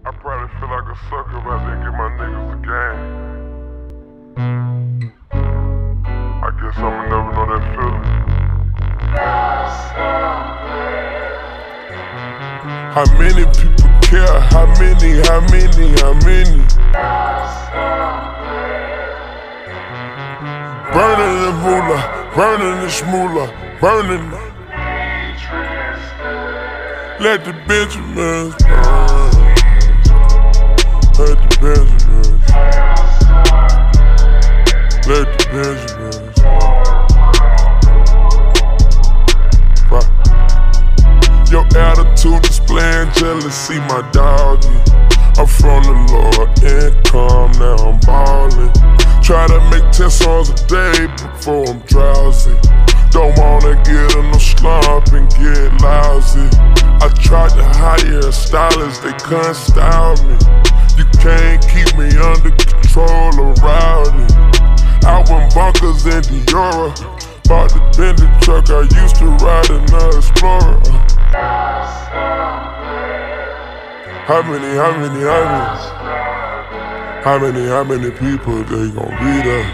I probably feel like a sucker if I didn't give my niggas a game. I guess I'ma never know that feeling. How many people care? How many? Burning the moolah, burning the shmoolah, burning the. Let the Benjamins burn. Let the Benjamins. Let the Benjamins burn. Your attitude displaying jealousy, my doggy. I'm from the lower income, now I'm ballin'. Try to make 10 songs a day before I'm drowsy. Don't wanna get in no slump and get lousy. I tried to hire a stylist, they couldn't style me. You can't keep me under control or rowdy. Out in bunkers in Diora, bought the Bentley truck, I used to ride in the Explorer. How many people they gon' be there?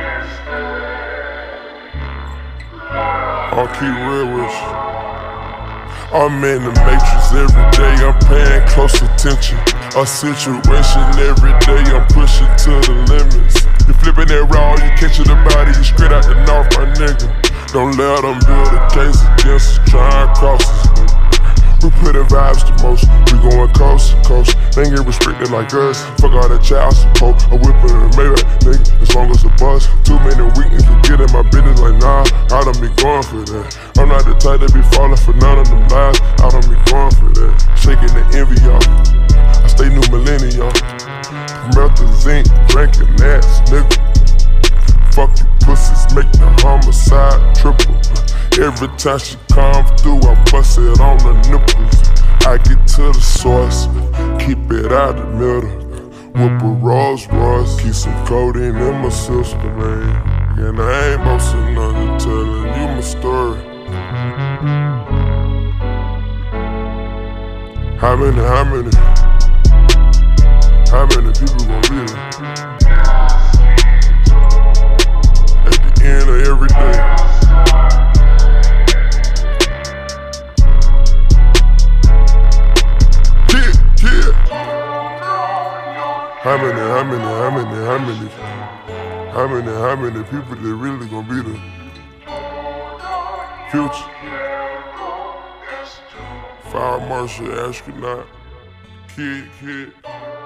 I'll keep real with you. I'm in the matrix every day, I'm paying close attention. A situation every day, I'm pushing to the limits. You flipping that raw, you catching the body, you straight out the north, my nigga. Don't let them build a case against us, try and cross us. We putting vibes to most, we going coast to coast. They ain't get restricted like us, fuck all that child support. I'm whipping a Maybach, nigga, as long as a bus. Too many weaknesses to get in my business like nah, I don't be going for that. I'm not the type that be falling for none of them lies, I don't be going for that. Shaking the envy, y'all, I stay new millennial. Promethazine, drinking ass, nigga. Fuck you pussies, make the homicide triple. Every time she come through, I bust it on the nipples. I get to the source, keep it out the middle. Whip a Rolls Royce, keep some codeine in my system, man. And I ain't boasting nothing, telling you my story. How many people gon' be there? At the end of every day. How many people that really gonna be there? Future, Fire Marshal, Astronaut, Kid.